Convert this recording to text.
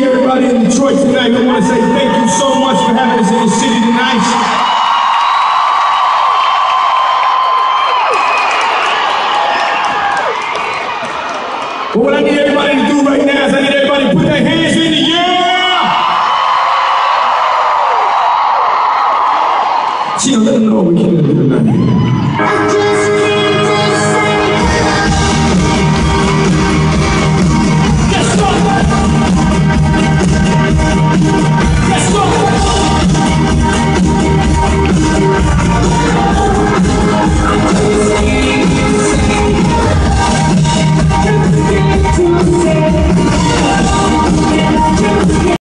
everybody in Detroit tonight. We want to say thank you so much for having us in the city tonight. But what I need everybody to do right now is I need everybody to put their hands in the air. Let them know what we can do tonight.